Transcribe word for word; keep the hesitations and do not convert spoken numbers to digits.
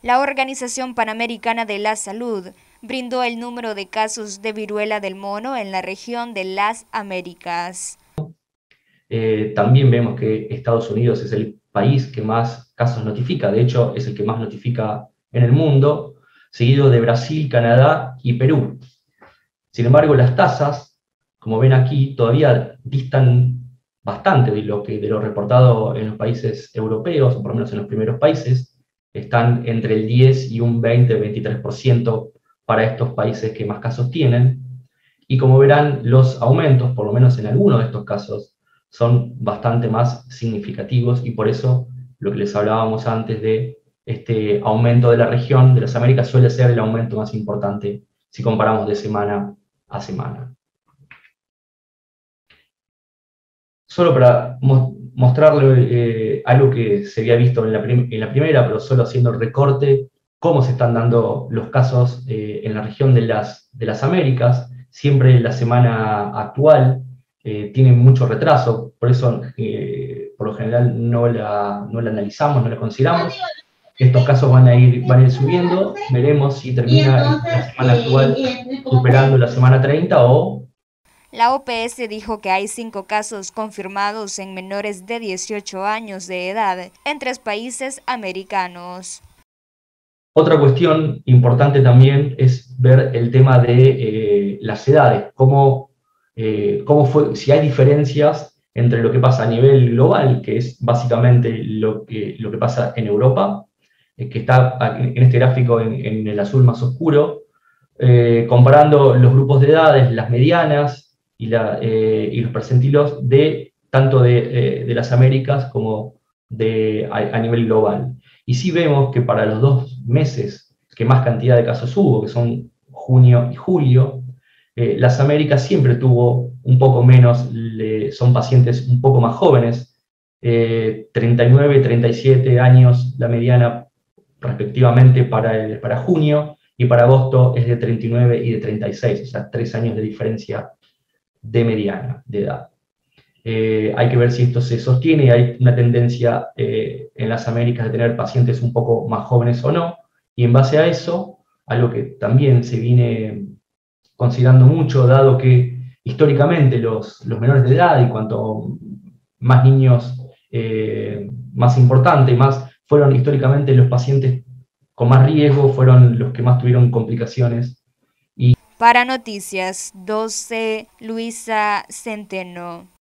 La Organización Panamericana de la Salud brindó el número de casos de viruela del mono en la región de las Américas. Eh, también vemos que Estados Unidos es el país que más casos notifica, de hecho es el que más notifica en el mundo, seguido de Brasil, Canadá y Perú. Sin embargo, las tasas, como ven aquí, todavía distan bastante de lo, que, de lo reportado en los países europeos, o por lo menos en los primeros países, están entre el diez y un veinte, veintitrés por ciento para estos países que más casos tienen. Y como verán, los aumentos, por lo menos en algunos de estos casos, son bastante más significativos y por eso lo que les hablábamos antes de este aumento de la región de las Américas suele ser el aumento más importante si comparamos de semana a semana. Solo para mo mostrarle eh, algo que se había visto en la, en la, primera, pero solo haciendo el recorte, cómo se están dando los casos eh, en la región de las, de las Américas. Siempre la semana actual eh, tiene mucho retraso, por eso eh, por lo general no la, no la analizamos, no la consideramos. Estos casos van a ir, van a ir subiendo, veremos si termina la semana actual superando la semana treinta o... La O P S dijo que hay cinco casos confirmados en menores de dieciocho años de edad en tres países americanos. Otra cuestión importante también es ver el tema de eh, las edades, cómo, eh, cómo fue, si hay diferencias entre lo que pasa a nivel global, que es básicamente lo que, lo que pasa en Europa, eh, que está en este gráfico en, en el azul más oscuro, eh, comparando los grupos de edades, las medianas y, la, eh, y los percentilos de tanto de, eh, de las Américas como de, a, a nivel global. Y sí vemos que para los dos meses que más cantidad de casos hubo, que son junio y julio, eh, las Américas siempre tuvo un poco menos, le, son pacientes un poco más jóvenes, eh, treinta y nueve, treinta y siete años la mediana respectivamente para, el, para junio, y para agosto es de treinta y nueve y de treinta y seis, o sea, tres años de diferencia de mediana de edad. Eh, hay que ver si esto se sostiene, hay una tendencia eh, en las Américas de tener pacientes un poco más jóvenes o no, y en base a eso, algo que también se viene considerando mucho, dado que históricamente los, los menores de edad y cuanto más niños, eh, más importante, más fueron históricamente los pacientes con más riesgo, fueron los que más tuvieron complicaciones. Para Noticias doce, Luisa Centeno.